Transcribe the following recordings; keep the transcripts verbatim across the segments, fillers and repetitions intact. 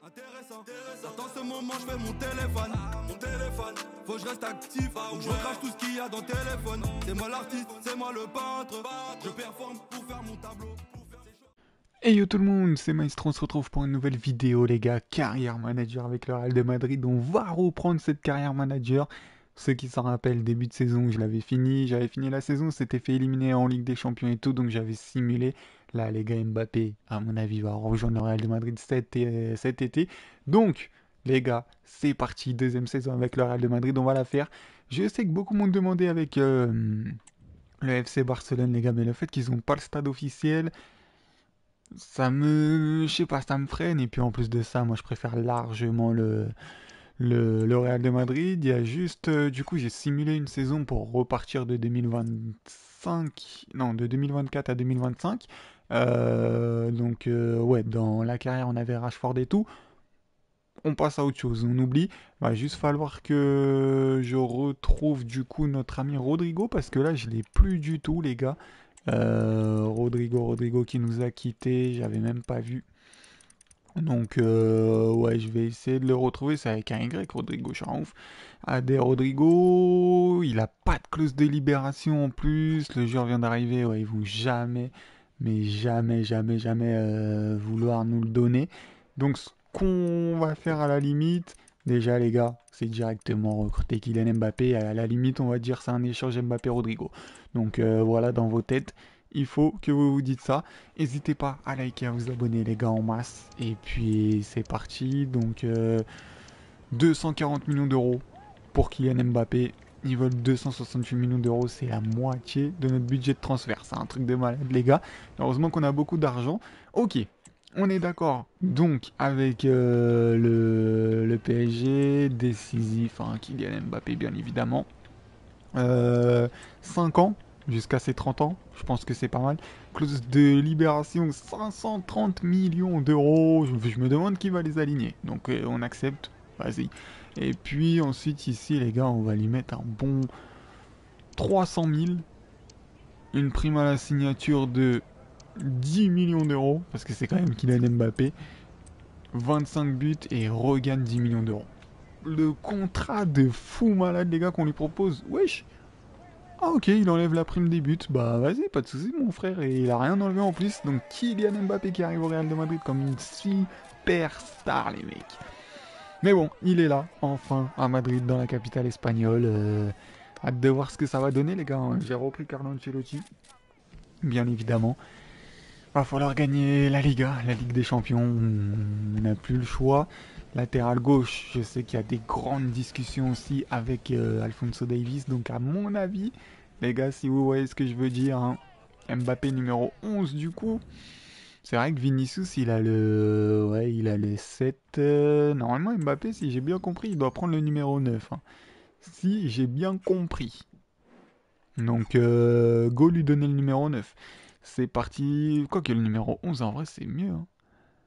Intéressant, intéressant. Dans ce moment, je fais mon téléphone. Mon téléphone, faut que je reste actif. Je crache tout ce qu'il y a dans le téléphone. C'est moi l'artiste, c'est moi le peintre. Je performe pour faire mon tableau. Hey yo tout le monde, c'est Maestro, on se retrouve pour une nouvelle vidéo les gars, carrière manager avec le Real de Madrid. On va reprendre cette carrière manager. Ceux qui s'en rappellent, début de saison, je l'avais fini, j'avais fini la saison, c'était fait éliminer en Ligue des Champions et tout, donc j'avais simulé. Là les gars, Mbappé, à mon avis, va rejoindre le Real de Madrid cet, euh, cet été. Donc les gars, c'est parti, deuxième saison avec le Real de Madrid, on va la faire. Je sais que beaucoup m'ont demandé avec euh, le F C Barcelone les gars, mais le fait qu'ils n'ont pas le stade officiel... Ça me, je sais pas, ça me freine. Et puis en plus de ça, moi je préfère largement le, le, le Real de Madrid. Il y a juste, euh, du coup, j'ai simulé une saison pour repartir de deux mille vingt-cinq, non, de deux mille vingt-quatre à deux mille vingt-cinq. Euh, donc, euh, ouais, dans la carrière, on avait Rashford et tout. On passe à autre chose, on oublie. Il va juste falloir que je retrouve du coup notre ami Rodrigo parce que là, je l'ai plus du tout, les gars. Euh, Rodrigo, Rodrigo qui nous a quittés, j'avais même pas vu. Donc, euh, ouais, je vais essayer de le retrouver. C'est avec un Y, Rodrigo, je suis un ouf. Ade Rodrigo, il a pas de clause de libération en plus. Le joueur vient d'arriver, ouais, ils vont jamais, mais jamais, jamais, jamais euh, vouloir nous le donner. Donc, ce qu'on va faire à la limite, déjà, les gars, c'est directement recruter Kylian Mbappé. À la limite, on va dire c'est un échange Mbappé-Rodrigo. Donc, euh, voilà, dans vos têtes. Il faut que vous vous dites ça. N'hésitez pas à liker, à vous abonner les gars en masse. Et puis c'est parti. Donc euh, deux cent quarante millions d'euros pour Kylian Mbappé. Ils veulent deux cent soixante-huit millions d'euros. C'est la moitié de notre budget de transfert. C'est un truc de malade les gars. Heureusement qu'on a beaucoup d'argent. Ok. On est d'accord donc avec euh, le, le P S G, décisif, hein, Kylian Mbappé bien évidemment. Euh, cinq ans, jusqu'à ses trente ans, je pense que c'est pas mal. Clause de libération, cinq cent trente millions d'euros. Je, je me demande qui va les aligner. Donc euh, on accepte, vas-y. Et puis ensuite ici les gars, on va lui mettre un bon trois cent mille. Une prime à la signature de dix millions d'euros, parce que c'est quand même Kylian Mbappé. vingt-cinq buts et regagne dix millions d'euros. Le contrat de fou malade les gars qu'on lui propose, wesh. Ah ok, il enlève la prime des buts. Bah vas-y, pas de soucis mon frère. Et il a rien enlevé en plus. Donc Kylian Mbappé qui arrive au Real de Madrid comme une superstar les mecs. Mais bon, il est là, enfin, à Madrid, dans la capitale espagnole. Euh, hâte de voir ce que ça va donner les gars. Hein. J'ai repris Carlo Ancelotti, bien évidemment. Va falloir gagner la Liga, la Ligue des Champions. On n'a plus le choix. Latéral gauche, je sais qu'il y a des grandes discussions aussi avec euh, Alphonso Davies. Donc à mon avis, les gars, si vous voyez ce que je veux dire, hein, Mbappé numéro onze du coup. C'est vrai que Vinicius, il a le, ouais, il a le sept. Euh, Normalement, Mbappé, si j'ai bien compris, il doit prendre le numéro neuf. Hein. Si j'ai bien compris. Donc, euh, go lui donner le numéro neuf. C'est parti. Quoique le numéro onze, en vrai, c'est mieux. Hein.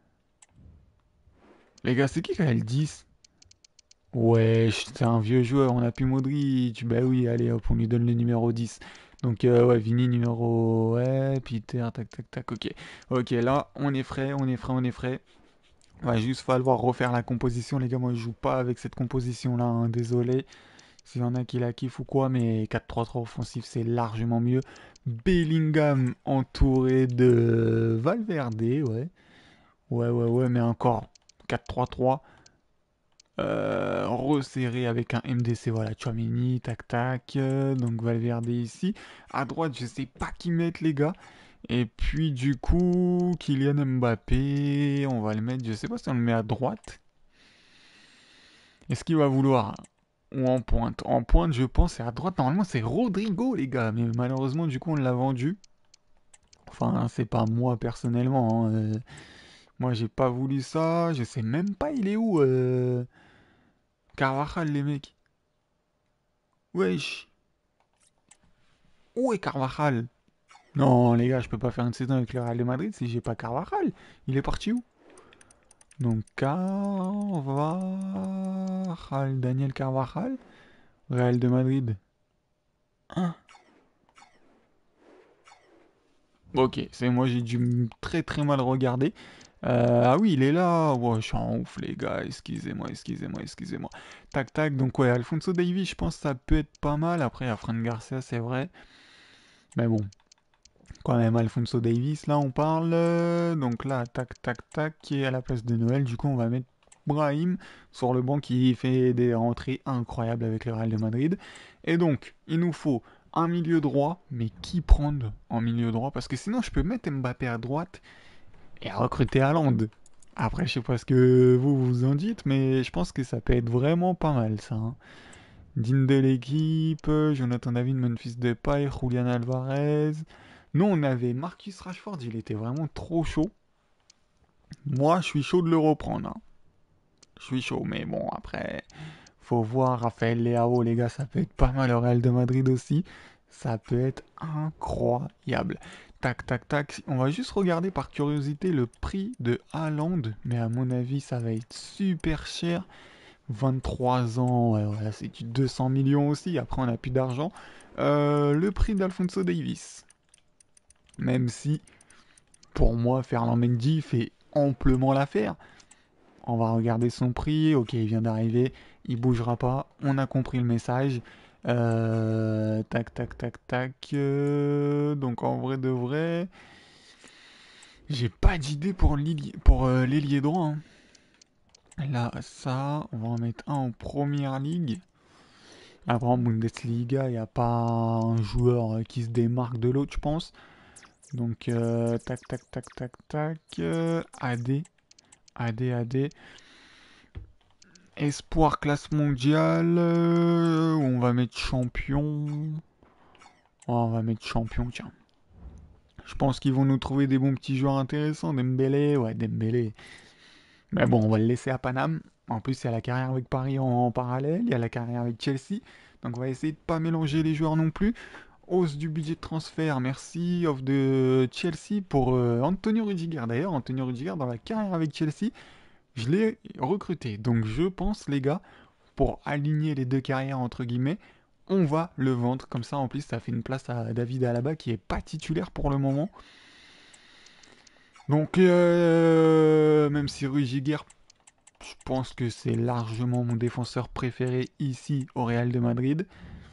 Les gars, c'est qui qui a le dix? Ouais, c'est un vieux joueur. On a plus Modric. Bah oui, allez, hop, on lui donne le numéro dix. Donc, euh, ouais, Vini numéro... Ouais, Peter, tac, tac, tac, ok. Ok, là, on est frais, on est frais, on est frais. Va juste falloir refaire la composition, les gars. Moi, je joue pas avec cette composition-là, hein, désolé. S'il y en a qui la kiffent ou quoi, mais quatre trois trois offensif, c'est largement mieux. Bellingham entouré de Valverde, ouais. Ouais, ouais, ouais, mais encore quatre trois trois. Euh, resserré avec un M D C, voilà, Tchouaméni, tac tac. euh, donc Valverde ici. À droite, je sais pas qui mettre, les gars. Et puis, du coup, Kylian Mbappé, on va le mettre, je sais pas si on le met à droite. Est-ce qu'il va vouloir ou en pointe? En pointe, je pense, c'est à droite. Normalement, c'est Rodrigo, les gars. Mais malheureusement, du coup, on l'a vendu. Enfin, c'est pas moi personnellement. Hein. Euh, moi, j'ai pas voulu ça. Je sais même pas, il est où euh... Carvajal, les mecs. Wesh. Où est Carvajal? Non, les gars, je peux pas faire une saison avec le Real de Madrid si j'ai pas Carvajal. Il est parti où? Donc, Carvajal. Daniel Carvajal. Real de Madrid. Hein? Ok, c'est moi, j'ai dû très très mal regarder. Euh, ah oui, il est là. Ouais, je suis en ouf, les gars. Excusez-moi, excusez-moi, excusez-moi. Tac, tac. Donc, ouais, Alfonso Davies, je pense que ça peut être pas mal. Après, il y a Fran Garcia, c'est vrai. Mais bon, quand même, Alfonso Davies, là, on parle. euh, Donc là, tac, tac, tac, qui est à la place de Noël. Du coup, on va mettre Brahim sur le banc qui fait des rentrées incroyables avec le Real de Madrid. Et donc, il nous faut un milieu droit. Mais qui prendre en milieu droit? Parce que sinon, je peux mettre Mbappé à droite et recruter Haaland. Après, je sais pas ce que vous vous en dites, mais je pense que ça peut être vraiment pas mal, ça. Hein. Digne de l'équipe, Jonathan David, Memphis Depay, Julian Alvarez. Nous, on avait Marcus Rashford, il était vraiment trop chaud. Moi, je suis chaud de le reprendre. Hein. Je suis chaud, mais bon, après, faut voir Raphaël Leao, les gars, ça peut être pas mal au Real de Madrid aussi. Ça peut être incroyable. Tac, tac, tac. On va juste regarder par curiosité le prix de Haaland, mais à mon avis, ça va être super cher. vingt-trois ans, ouais, voilà, c'est du deux cents millions aussi. Après, on n'a plus d'argent. Euh, le prix d'Alfonso Davies. Même si, pour moi, Ferland Mendy fait amplement l'affaire. On va regarder son prix. Ok, il vient d'arriver. Il bougera pas. On a compris le message. Euh, tac, tac, tac, tac. Euh, donc en vrai de vrai, j'ai pas d'idée pour l'ailier pour euh, l'ailier droit. Hein. Là, ça, on va en mettre un en première ligue. Après en Bundesliga, il n'y a pas un joueur euh, qui se démarque de l'autre, je pense. Donc euh, tac, tac, tac, tac, tac. Euh, A D, A D, A D. Espoir classe mondiale. euh, on va mettre champion. Oh, on va mettre champion, tiens. Je pense qu'ils vont nous trouver des bons petits joueurs intéressants. Dembélé, ouais, Dembélé. Mais bon, on va le laisser à Paname. En plus, il y a la carrière avec Paris en, en parallèle. Il y a la carrière avec Chelsea. Donc on va essayer de pas mélanger les joueurs non plus. Hausse du budget de transfert, merci. Off de Chelsea pour euh, Antonio Rudiger. D'ailleurs, Antonio Rudiger, dans la carrière avec Chelsea, je l'ai recruté. Donc je pense, les gars, pour aligner les deux carrières, entre guillemets, on va le vendre. Comme ça, en plus, ça fait une place à David Alaba qui est pas titulaire pour le moment. Donc, euh, même si Rudiger, je pense que c'est largement mon défenseur préféré ici au Real de Madrid.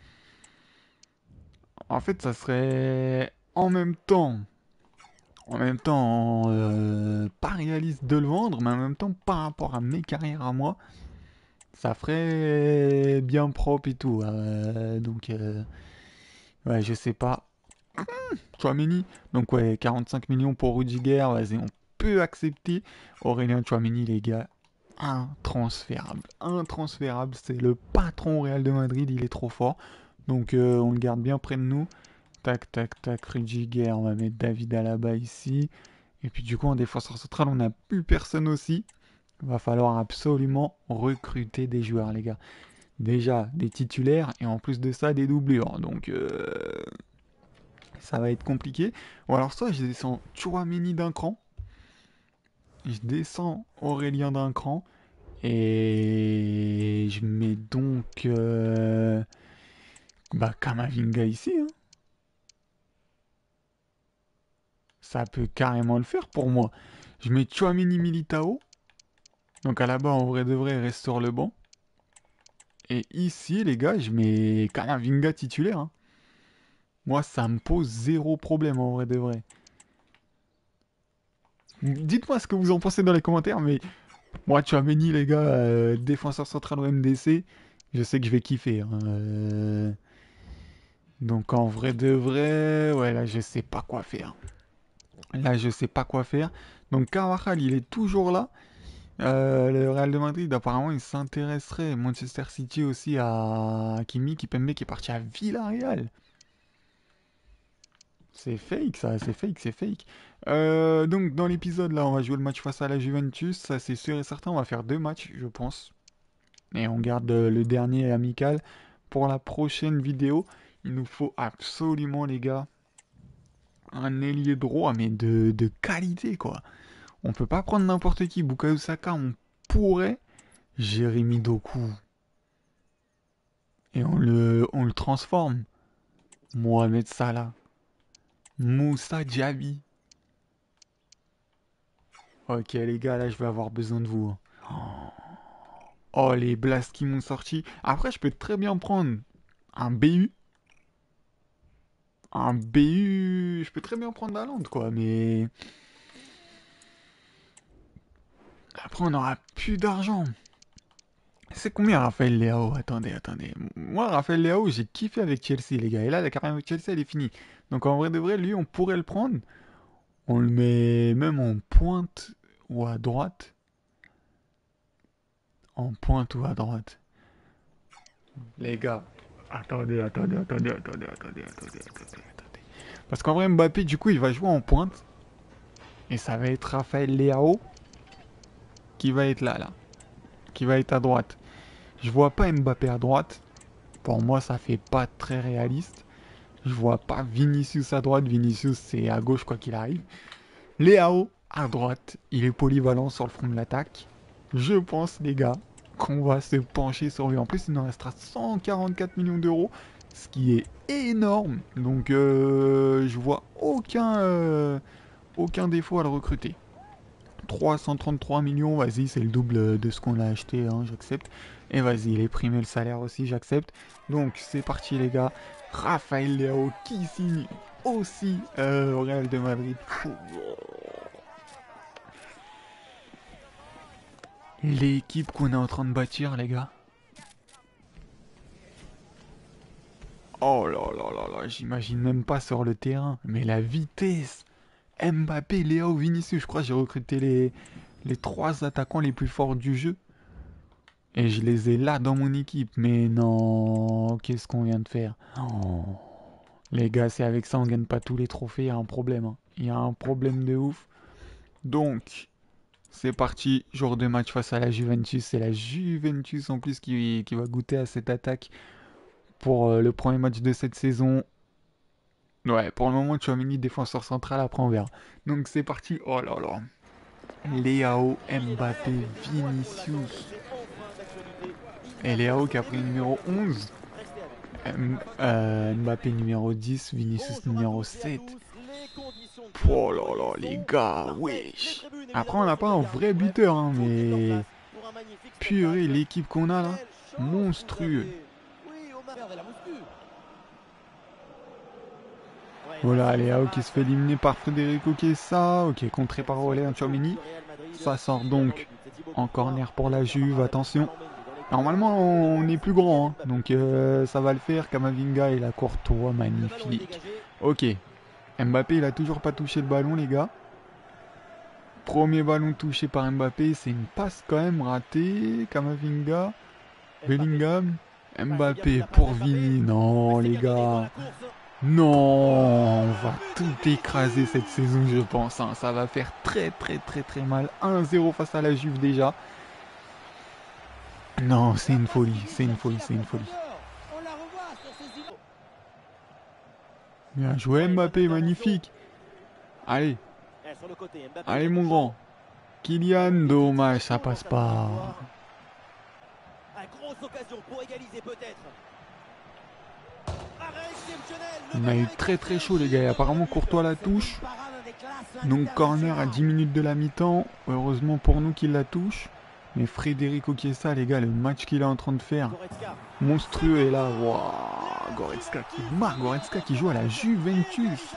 En fait, ça serait en même temps, en même temps, euh, pas réaliste de le vendre, mais en même temps, par rapport à mes carrières à moi, ça ferait bien propre et tout. Euh, donc, euh, ouais, je sais pas. Chouameni, donc ouais, quarante-cinq millions pour Rudiger, vas-y, on peut accepter. Aurélien Chouameni, les gars, intransférable. Intransférable, c'est le patron au Real de Madrid, il est trop fort. Donc euh, on le garde bien près de nous. Tac, tac, tac, Rudiger, on va mettre David Alaba ici. Et puis du coup, en défenseur central, on n'a plus personne aussi. Il va falloir absolument recruter des joueurs, les gars. Déjà, des titulaires et en plus de ça, des doublures. Donc, euh, ça va être compliqué. Ou alors, soit je descends Chouameni d'un cran. Je descends Aurélien d'un cran. Et je mets donc euh, bah, Kamavinga ici. Hein. Ça peut carrément le faire pour moi. Je mets Chouameni Militao. Donc à la bas, en vrai de vrai, il reste sur le banc. Et ici, les gars, je mets Kamavinga titulaire. Hein. Moi, ça me pose zéro problème en vrai de vrai. Dites-moi ce que vous en pensez dans les commentaires, mais moi, Chouameni, les gars, euh, défenseur central au M D C, je sais que je vais kiffer. Hein. Euh, Donc en vrai de vrai, ouais, là, je sais pas quoi faire. Là, je sais pas quoi faire. Donc Carvajal, il est toujours là. Euh, le Real de Madrid, apparemment, il s'intéresserait. Manchester City aussi à Kimi Kipembe qui est parti à Villarreal. C'est fake, ça, c'est fake, c'est fake. Euh, donc, dans l'épisode, là, on va jouer le match face à la Juventus. Ça, c'est sûr et certain. On va faire deux matchs, je pense. Et on garde euh, le dernier amical pour la prochaine vidéo. Il nous faut absolument, les gars, un ailier droit, mais de, de qualité, quoi. On peut pas prendre n'importe qui. Bukayo Saka, on pourrait. Jérémy Doku. Et on le, on le transforme. Mohamed Salah. Moussa Diaby. Ok les gars, là je vais avoir besoin de vous, hein. Oh les blasts qui m'ont sorti. Après je peux très bien prendre un B U. Un B U... Je peux très bien prendre la lande quoi, mais... Après on aura plus d'argent. C'est combien Raphaël Leao? Attendez, attendez. Moi Raphaël Leao j'ai kiffé avec Chelsea les gars. Et là la carrière avec Chelsea elle est finie. Donc en vrai de vrai lui on pourrait le prendre. On le met même en pointe ou à droite. En pointe ou à droite. Les gars, attendez, attendez, attendez, attendez, attendez, attendez, attendez, attendez. Parce qu'en vrai, Mbappé, du coup, il va jouer en pointe. Et ça va être Raphaël Leao qui va être là, là. Qui va être à droite. Je vois pas Mbappé à droite. Pour moi, ça fait pas très réaliste. Je vois pas Vinicius à droite. Vinicius, c'est à gauche, quoi qu'il arrive. Leao à droite. Il est polyvalent sur le front de l'attaque. Je pense, les gars, qu'on va se pencher sur lui. En plus, il nous restera cent quarante-quatre millions d'euros, ce qui est énorme. Donc, euh, je vois aucun, euh, aucun défaut à le recruter. trois cent trente-trois millions, vas-y, c'est le double de ce qu'on a acheté, hein, j'accepte. Et vas-y, les primes et le salaire aussi, j'accepte. Donc, c'est parti, les gars. Raphaël Leao qui signe aussi euh, au Real de Madrid. L'équipe qu'on est en train de bâtir, les gars. Oh là là là là, j'imagine même pas sur le terrain. Mais la vitesse. Mbappé, Léo, Vinicius, je crois que j'ai recruté les, les trois attaquants les plus forts du jeu. Et je les ai là dans mon équipe. Mais non, qu'est-ce qu'on vient de faire? Oh. Les gars, c'est avec ça on gagne pas tous les trophées, il y a un problème, hein. Il y a un problème de ouf. Donc, c'est parti, jour de match face à la Juventus. C'est la Juventus en plus qui, qui va goûter à cette attaque pour euh, le premier match de cette saison. Ouais, pour le moment, Tchouaméni, défenseur central, après on verra. Donc c'est parti, oh là là. Léao, Mbappé, Vinicius. Et Léao qui a pris le numéro onze. M euh, Mbappé numéro dix, Vinicius numéro sept. Oh là là, les gars, wesh. Après, on n'a pas un vrai buteur, hein, mais... Purée, l'équipe qu'on a là, monstrueux. Voilà, Léao qui se fait éliminer par Federico Chiesa. Ok, contré par Aurélien Tchouaméni. Ça sort donc en corner pour la Juve, attention. Normalement, on est plus grand, hein, donc euh, ça va le faire. Camavinga et la Courtois, magnifique. Ok, Mbappé, il a toujours pas touché le ballon, les gars. Premier ballon touché par Mbappé, c'est une passe quand même ratée. Camavinga, Bellingham, Mbappé pour Vini. Non, les gars. Non, on va tout écraser cette saison, je pense, hein. Ça va faire très très très très mal. un zéro face à la Juve déjà. Non, c'est une folie, c'est une folie, c'est une folie. Bien joué Mbappé, magnifique. Allez. Allez mon grand. Kylian, dommage, ça passe pas. On a eu très très chaud les gars, et apparemment Courtois la touche. Donc corner à dix minutes de la mi-temps. Heureusement pour nous qu'il la touche. Mais Federico Chiesa, les gars, le match qu'il est en train de faire, monstrueux. Et là, waouh, Goretzka qui marque, Goretzka qui joue à la Juventus.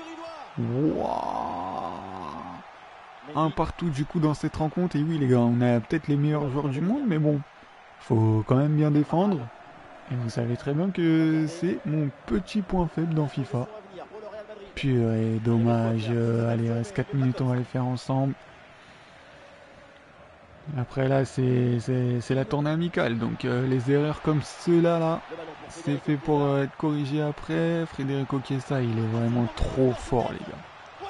Waouh. Un partout du coup dans cette rencontre. Et oui les gars, on a peut-être les meilleurs joueurs du monde, mais bon, faut quand même bien défendre. Et vous savez très bien que c'est mon petit point faible dans FIFA. Purée, dommage. Allez, il reste quatre minutes, on va les faire ensemble. Après là, c'est la tournée amicale. Donc euh, les erreurs comme ceux-là, là, c'est fait pour euh, être corrigé après. Federico Chiesa, il est vraiment trop fort, les gars.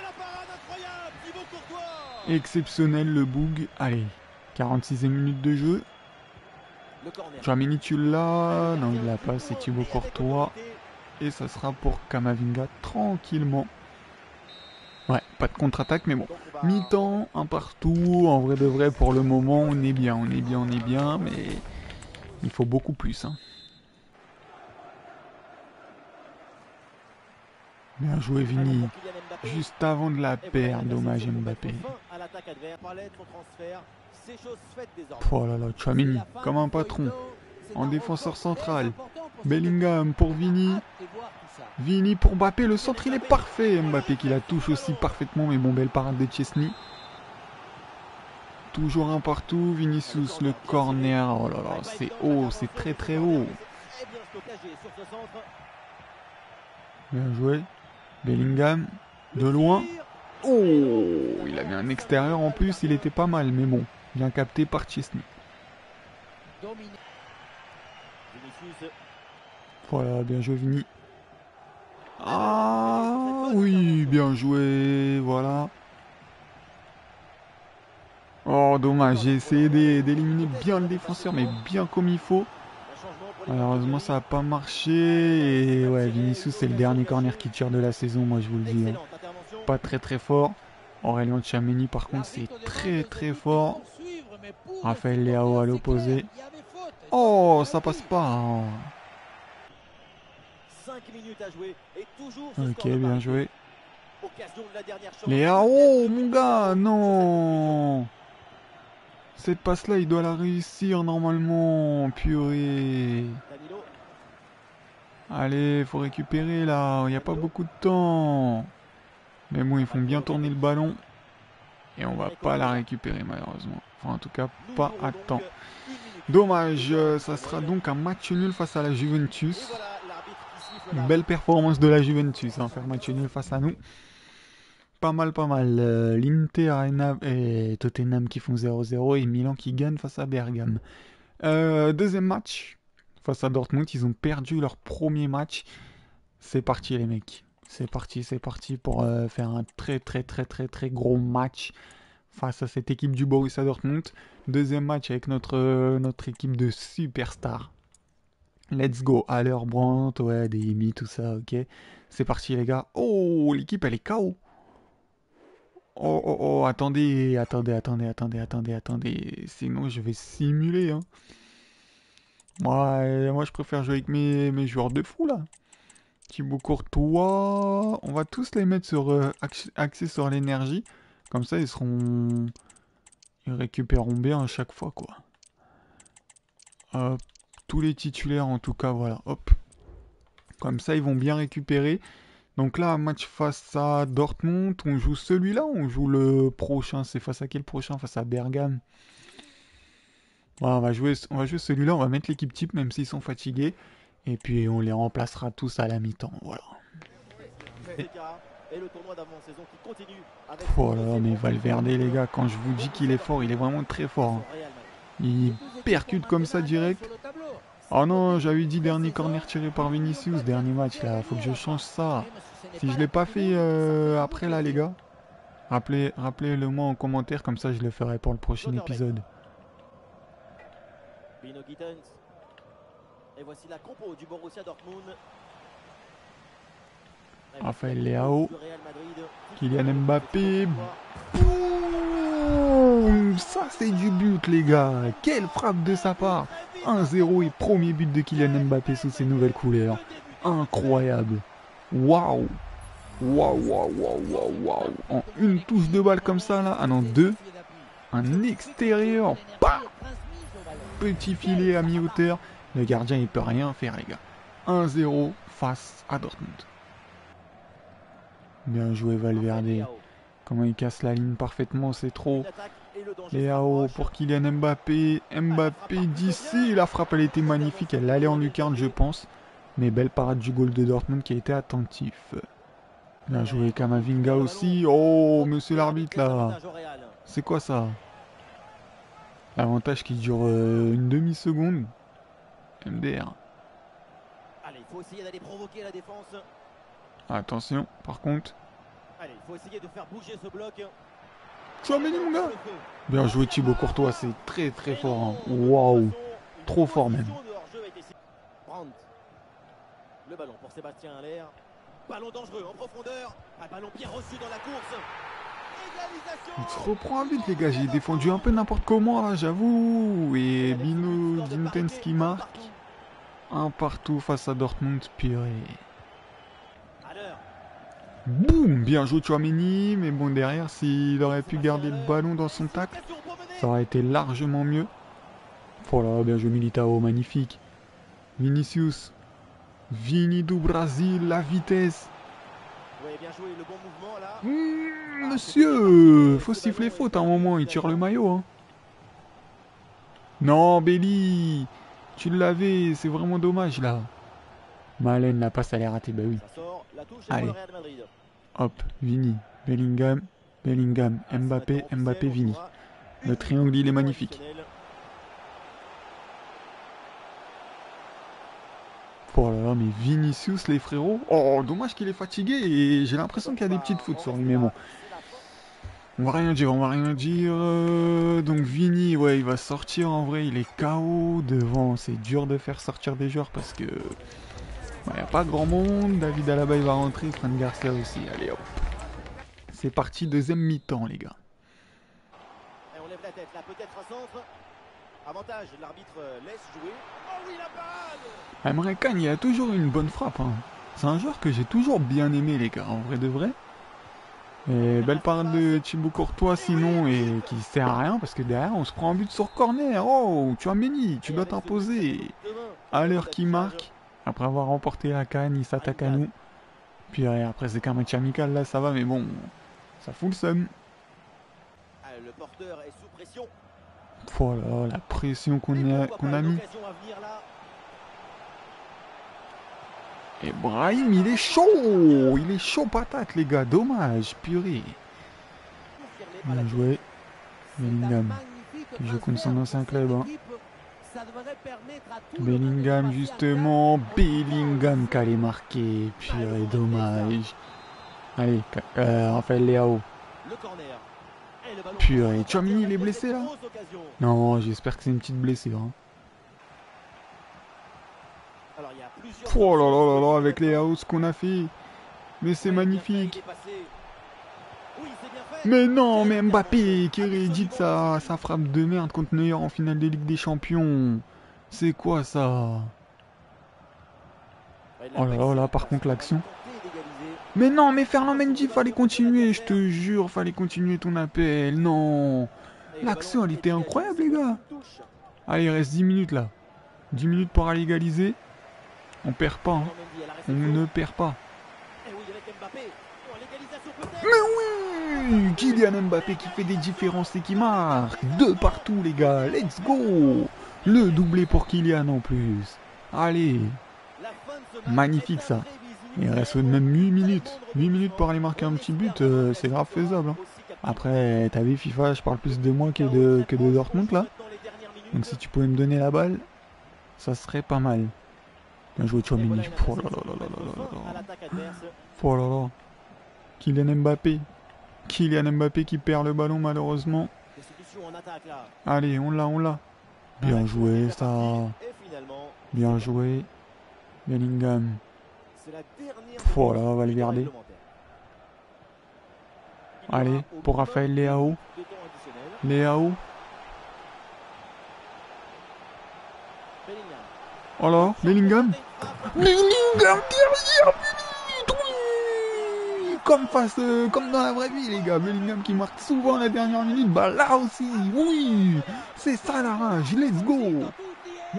Exceptionnel le boug. Allez, quarante-sixième minute de jeu. Tchouaméni, tu l'as. Non, il l'a pas, c'est Thibaut Courtois. Et ça sera pour Camavinga tranquillement. Ouais, pas de contre-attaque, mais bon. Mi-temps, un partout. En vrai de vrai, pour le moment, on est bien, on est bien, on est bien. Mais il faut beaucoup plus, hein. Bien joué, Vini. Juste avant de la perdre, dommage Mbappé. Oh là là, Tchouaméni, comme un patron. En défenseur central. Bellingham pour Vini. Vini pour Mbappé. Le centre, il est parfait. Mbappé qui la touche aussi parfaitement. Mais bon, belle parade de Chesney. Toujours un partout. Vinicius, le corner. Oh là là, c'est haut. C'est très très haut. Bien joué. Bellingham. De loin. Oh, il avait un extérieur en plus. Il était pas mal. Mais bon, bien capté par Chesney. Voilà, bien joué Vini. Ah oui, bien joué, voilà. Oh dommage, j'ai essayé d'éliminer bien le défenseur, mais bien comme il faut. Malheureusement ça n'a pas marché. Et ouais, Vinicius c'est le dernier corner qui tire de la saison, moi je vous le dis. Hein. Pas très très fort. Aurélien Tchouaméni par contre c'est très très fort. Raphaël Leao à l'opposé. Oh, ça passe pas. Hein. Ok, bien joué. Léa, oh mon gars, non. Cette passe-là, il doit la réussir normalement. Purée. Allez, faut récupérer là. Il n'y a pas beaucoup de temps. Mais bon, ils font bien tourner le ballon. Et on va pas la récupérer malheureusement. Enfin, en tout cas, pas à temps. Dommage, ça sera donc un match nul face à la Juventus. Une belle performance de la Juventus, hein, faire match nul face à nous. Pas mal, pas mal. Euh, L'Inter et Tottenham qui font zéro zéro et Milan qui gagne face à Bergame. Euh, deuxième match face à Dortmund, ils ont perdu leur premier match. C'est parti les mecs. C'est parti, c'est parti pour euh, faire un très très très très très gros match face à cette équipe du Borussia Dortmund. Deuxième match avec notre, euh, notre équipe de superstars. Let's go. À l'heure Brandt, ouais, des Imi, tout ça, ok. C'est parti les gars. Oh, l'équipe elle est K O. Oh, oh, oh, attendez, attendez, attendez, attendez, attendez, attendez. Sinon je vais simuler, hein. Moi, euh, moi je préfère jouer avec mes, mes joueurs de fou là. Thibaut Courtois. On va tous les mettre sur euh, axés sur l'énergie. Comme ça ils seront... Ils récupéreront bien à chaque fois quoi. Hop. Tous les titulaires en tout cas, voilà, hop. Comme ça, ils vont bien récupérer. Donc là, match face à Dortmund, on joue celui-là, on joue le prochain. C'est face à quel prochain? Face à Bergame. Voilà, on va jouer, on va jouer celui-là, on va mettre l'équipe type, même s'ils sont fatigués. Et puis on les remplacera tous à la mi-temps, voilà. Voilà, mais Valverde, les gars, quand je vous dis qu'il est fort, il est vraiment très fort. Hein. Il percute comme ça direct. Oh non, j'avais dit dernier corner tiré par Vinicius, dernier match là, faut que je change ça. Si je l'ai pas fait euh, après là les gars, rappelez, rappelez-le moi en commentaire, comme ça je le ferai pour le prochain épisode. Et voici la compo du Borussia Dortmund. Raphaël Leao, Kylian Mbappé. Boum, ça c'est du but les gars. Quelle frappe de sa part. un zéro et premier but de Kylian Mbappé sous ses nouvelles couleurs. Incroyable. Waouh. Waouh, waouh, waouh, waouh, waouh. En une touche de balle comme ça là. Ah non, deux. Un extérieur. Bah, petit filet à mi-hauteur. Le gardien il peut rien faire les gars. un zéro face à Dortmund. Bien joué Valverde. Comment il casse la ligne parfaitement, c'est trop. Léao pour Kylian Mbappé. Mbappé d'ici. La frappe elle était magnifique. Elle allait en lucarne je pense. Mais belle parade du goal de Dortmund qui a été attentif. Bien joué Kamavinga aussi. Oh monsieur l'arbitre là. C'est quoi ça? L'avantage qui dure euh, une demi-seconde. M D R. Allez, il faut essayer d'aller provoquer la défense. Attention, par contre. Allez, il faut essayer de faire bouger ce bloc. Tchouaméni mon gars. Bien joué Thibaut Courtois, c'est très très fort. Hein. Waouh, trop fort même. Le ballon pour Sébastien Haller. Ballon dangereux en profondeur. Un ballon bien reçu dans la course. Il se reprend un but les gars, j'ai défendu un peu n'importe comment là, j'avoue. Et Bino Dintens qui marque. Un partout face à Dortmund, purée. Boum, bien joué Tchouaméni, mais bon derrière s'il aurait pu garder le ballon dans son tacle, ça aurait été largement mieux. Voilà, bien joué Militao, magnifique. Vinicius, Vini do Brasil, la vitesse. Ouais, bien joué, le bon mouvement là. Mmh, monsieur, faut siffler faute à un moment, il tire le maillot. Hein. Non, Belly, tu l'avais, c'est vraiment dommage là. Malène, la passe, elle est ratée, bah oui. Allez, hop, Vini, Bellingham, Bellingham, Mbappé, Mbappé, Vini. Le triangle, il est magnifique. Oh là là, mais Vinicius, les frérots. Oh, dommage qu'il est fatigué et j'ai l'impression qu'il y a des petites fautes sur lui, mais bon. On va rien dire, on va rien dire. Donc Vini, ouais, il va sortir en vrai, il est K O devant. C'est dur de faire sortir des joueurs parce que... Il n'y a pas grand monde. David Alaba, il va rentrer, Fran Garcia aussi. Allez, hop. C'est parti, deuxième mi-temps, les gars. Et on lève la tête, là, peut-être un centre. Avantage, l'arbitre laisse jouer. Oh oui, la balle! Emre Can, il a toujours une bonne frappe. Hein. C'est un joueur que j'ai toujours bien aimé, les gars, en vrai de vrai. Et belle parade de Thibaut Courtois, sinon, et qui sert à rien, parce que derrière, on se prend un but sur corner. Oh, Tchouaméni, tu dois t'imposer. À l'heure qu'il marque, après avoir remporté la Cannes, il s'attaque à nous. Puis après, c'est qu'un match amical, là, ça va, mais bon, ça fout le seum. Le porteur est sous pression. Voilà, la pression qu'on a, qu'on a mis. Et Brahim, il est chaud. Il est chaud patate, les gars. Dommage, purée. Bien joué. Bellingham, qui joue contre son ancien club. Hein. Bellingham, justement. Bellingham qui allait marquer. Purée, dommage. Allez, euh, Raphaël Leao. Purée, Tchouaméni, il est blessé là? Non, j'espère que c'est une petite blessure. Hein. Oh là là là là, avec les house qu'on a fait. Mais c'est magnifique. Mais non, mais Mbappé qui réédite sa, sa frappe de merde contre Neuer en finale de Ligue des Champions. C'est quoi ça? Oh là là là, par contre l'action. Mais non, mais Ferland Mendy, fallait continuer, je te jure, fallait continuer ton appel. Non. L'action, elle était incroyable, les gars. Allez, il reste dix minutes là. dix minutes pour aller égaliser. On perd pas, hein. On ne perd pas. Mais oui, Kylian Mbappé qui fait des différences et qui marque. Deux partout, les gars. Let's go. Le doublé pour Kylian en plus. Allez. Magnifique ça. Il reste même huit minutes. huit minutes pour aller marquer un petit but, euh, c'est grave faisable. Hein. Après, t'as vu FIFA, je parle plus de moi que de, que de Dortmund là. Donc si tu pouvais me donner la balle, ça serait pas mal. Bien joué Tchouaméni. Oh là là là là là là là. Oh là là. Kylian Mbappé. Kylian Mbappé qui perd le ballon malheureusement. Allez, on l'a, on l'a. Bien joué ça. Bien joué. Bellingham. Voilà, on va le garder. Allez, pour Raphaël Leao. Leao. Oh là, Bellingham. Bellingham, derrière, comme face, euh, comme dans la vraie vie, les gars. Bellingham qui marque souvent la dernière minute. Bah là aussi, oui. C'est ça la rage. Let's go. Mmh.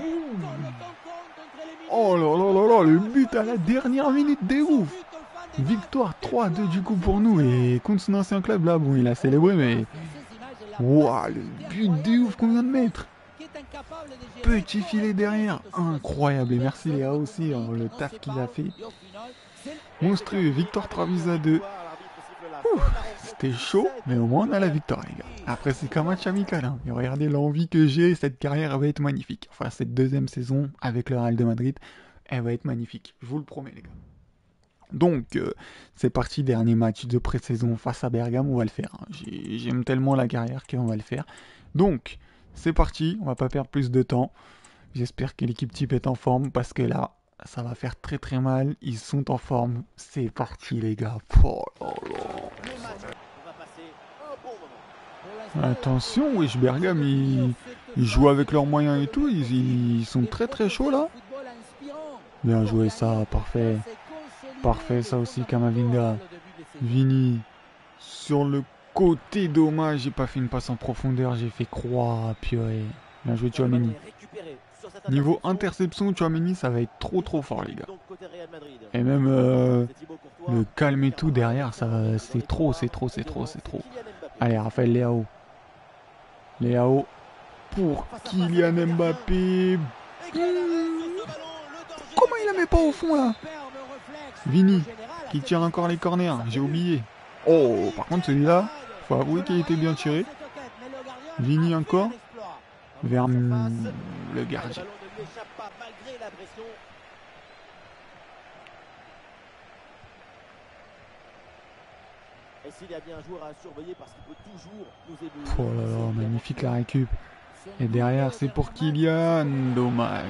Oh là là là là, le but à la dernière minute, des ouf. Victoire trois deux du coup pour nous. Et contre son ancien club, là, bon, il a célébré, mais... Waouh, le but des ouf qu'on vient de mettre. Petit filet derrière, incroyable. Et merci Léa aussi, hein, le taf qu'il a fait. Monstrueux, victoire trois buts à deux. C'était chaud, mais au moins on a la victoire, les gars. Après, c'est qu'un match amical. Hein. Et regardez l'envie que j'ai, cette carrière elle va être magnifique. Enfin, cette deuxième saison avec le Real de Madrid, elle va être magnifique. Je vous le promets, les gars. Donc, euh, c'est parti, dernier match de pré-saison face à Bergame, on va le faire. Hein. J'aime tellement la carrière qu'on va le faire. Donc, c'est parti, on va pas perdre plus de temps. J'espère que l'équipe type est en forme parce que là, ça va faire très très mal. Ils sont en forme. C'est parti, les gars. Oh là là. Attention, wesh, Bergame, ils, ils jouent avec leurs moyens et tout. Ils, ils sont très très chauds là. Bien joué ça, parfait. Parfait, ça aussi, Kamavinga. Vini. Sur le côté, dommage, j'ai pas fait une passe en profondeur, j'ai fait croix, purée. Bien joué Tchouaméni. Niveau interception, Tchouaméni, ça va être trop trop fort les gars. Et même euh, le calme et tout derrière, ça c'est trop, c'est trop, c'est trop, c'est trop. Allez, Raphaël Leao. Leao pour Kylian Mbappé. Comment il la met pas au fond là? Vini qui tire encore les corners, j'ai oublié. Oh, par contre celui-là, faut avouer qu'il était bien tiré. Vini encore vers le gardien. Et s'il y a bien un joueur à surveiller parce qu'il peut toujours nous éblouir. Oh là là, magnifique la récup. Et derrière c'est pour Kylian, dommage.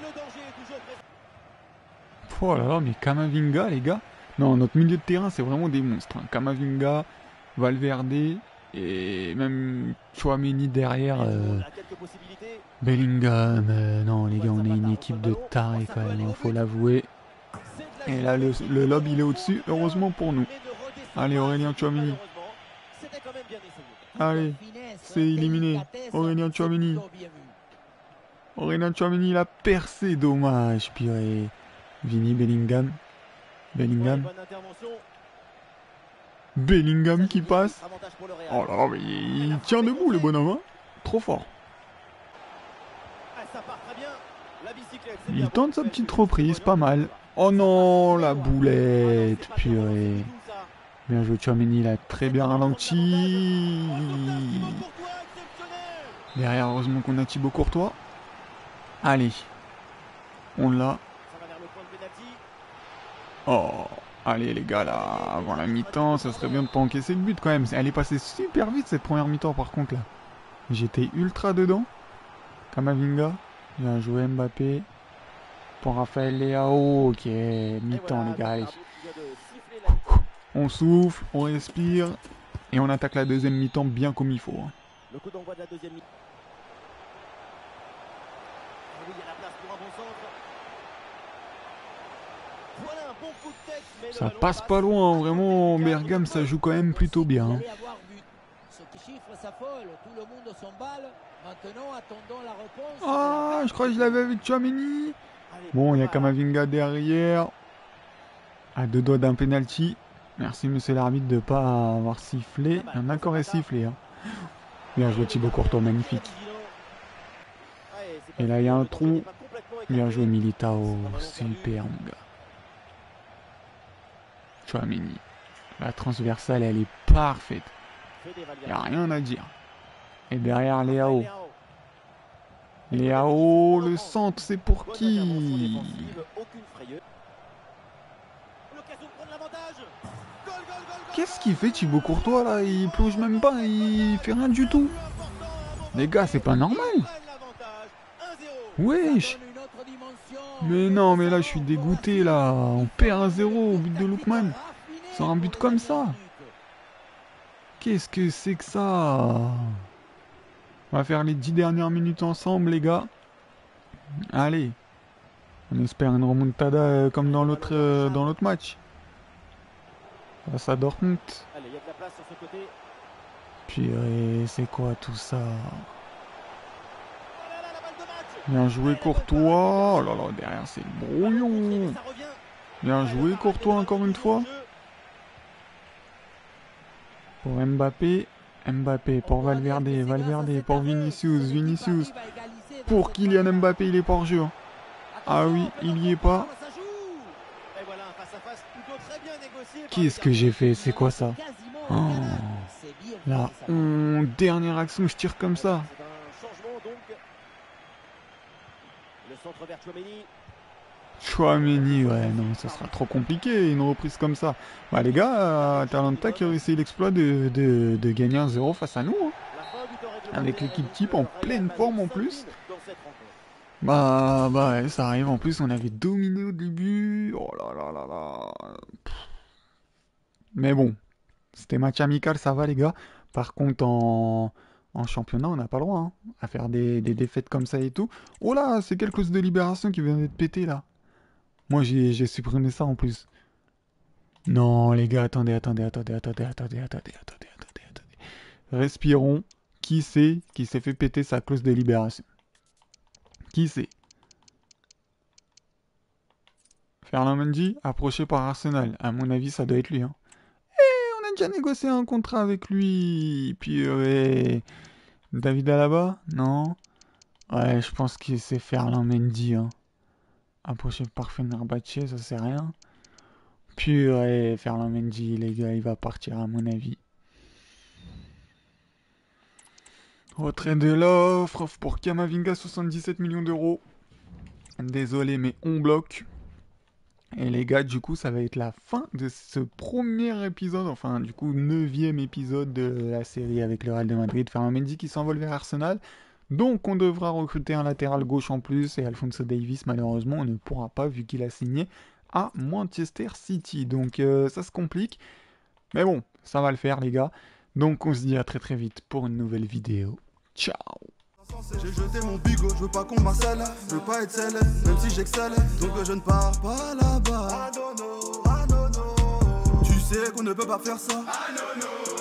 Oh là là, mais Kamavinga les gars. Non, notre milieu de terrain c'est vraiment des monstres. Hein. Kamavinga, Valverde et même Tchouaméni derrière. Euh, Bellingham. Euh, non les gars, on est une équipe de tarés quand même, il faut l'avouer. Et là le, le lob il est au-dessus, heureusement pour nous. Allez Aurélien Tchouaméni. Allez, c'est éliminé. Aurélien Tchouaméni. Aurélien Tchouaméni il a percé, dommage. Purée. Vini, Bellingham. Bellingham. Bellingham qui passe. Oh là là, mais il tient debout le bonhomme. Hein. Trop fort. Il tente sa petite reprise, pas mal. Oh non, la boulette. Purée. Bien joué Tchouaméni, il a très bien ralenti. Derrière, heureusement qu'on a Thibaut Courtois. Allez. On l'a. Oh. Allez les gars, là, avant la mi-temps, ça serait bien de pas encaisser le but quand même. Elle est passée super vite cette première mi-temps par contre là. J'étais ultra dedans. Kamavinga. Bien joué Mbappé. Pour Raphaël Leao. Ok, mi-temps les gars, allez. On souffle, on respire et on attaque la deuxième mi-temps bien comme il faut. Hein. Le coup d'envoi de la deuxième mi-temps. Oui, il y a la place pour un bon centre. Voilà un bon coup de tête, mais ça passe pas loin, hein. Vraiment Bergame ça joue quand même plutôt bien. Hein. Ah, je crois que je l'avais avec Tchouaméni. Bon, il y a Kamavinga derrière. À deux doigts d'un penalty. Merci monsieur l'arbitre de ne pas avoir sifflé. Il y en a encore sifflé. Hein. Bien joué Thibaut Courtois, magnifique. Et là il y a un trou. Bien joué Militao. Super mon gars. Tchouaméni. La transversale elle est parfaite. Il n'y a rien à dire. Et derrière Leao. Leao, le centre c'est pour qui? Qu'est-ce qu'il fait Thibaut Courtois là? Il plonge même pas, il fait rien du tout. Les gars, c'est pas normal. Wesh. Mais non, mais là je suis dégoûté là. On perd un zéro au but de Lookman. Sur un but comme ça. Qu'est-ce que c'est que ça? On va faire les dix dernières minutes ensemble les gars. Allez. On espère une remontada euh, comme dans l'autre euh, dans l'autre match. Face à Dortmund. Allez, il y a de la place sur ce côté. Purée, c'est quoi tout ça? Bien joué Courtois. Oh là là, derrière c'est le brouillon. Bien joué Courtois encore une fois. Pour Mbappé. Mbappé pour Valverde. Valverde pour Vinicius. Vinicius. Pour Kylian Mbappé, il est pas hors jeu. Ah oui, il y est pas. Qu'est-ce que j'ai fait? C'est quoi ça? Oh. Là, on... dernière action, je tire comme ça. Tchouaméni, ouais, non, ça sera trop compliqué, une reprise comme ça. Bah les gars, Atalanta qui a réussi l'exploit de, de, de gagner un zéro face à nous. Hein. Avec l'équipe type en pleine forme en plus. Bah, bah ouais, ça arrive. En plus, on avait dominé au début. Oh là là là là. Mais bon, c'était match amical, ça va les gars. Par contre, en, en championnat, on n'a pas le droit hein, à faire des, des défaites comme ça et tout. Oh là, c'est quelque chose de libération qui vient d'être pété là. Moi, j'ai supprimé ça en plus. Non, les gars, attendez, attendez, attendez, attendez, attendez, attendez, attendez, attendez, attendez. Respirons. Qui c'est qui s'est fait péter sa clause de libération? Qui c'est? Ferland Mendy, approché par Arsenal. À mon avis, ça doit être lui. Hein. Et on a déjà négocié un contrat avec lui. Puis, ouais. David Alaba? Non. Ouais, je pense que c'est Ferland Mendy. Hein. Approché par Fenerbahçe, ça c'est rien. Puis, ouais, Ferland Mendy, les gars, il va partir à mon avis. Retrait de l'offre, offre pour Kamavinga, soixante-dix-sept millions d'euros. Désolé, mais on bloque. Et les gars, du coup, ça va être la fin de ce premier épisode, enfin, du coup, neuvième épisode de la série avec le Real de Madrid. Ferland Mendy qui s'envole vers Arsenal. Donc, on devra recruter un latéral gauche en plus. Et Alphonso Davies, malheureusement, on ne pourra pas vu qu'il a signé à Manchester City. Donc, euh, ça se complique. Mais bon, ça va le faire, les gars. Donc, on se dit à très très vite pour une nouvelle vidéo. Ciao. J'ai jeté mon bigot, je veux pas qu'on m'harcèle, je veux pas être célèbre, même si j'excelle, donc je ne pars pas là-bas. Ah non, non, ah non, non. Tu sais qu'on ne peut pas faire ça. Ah non, non.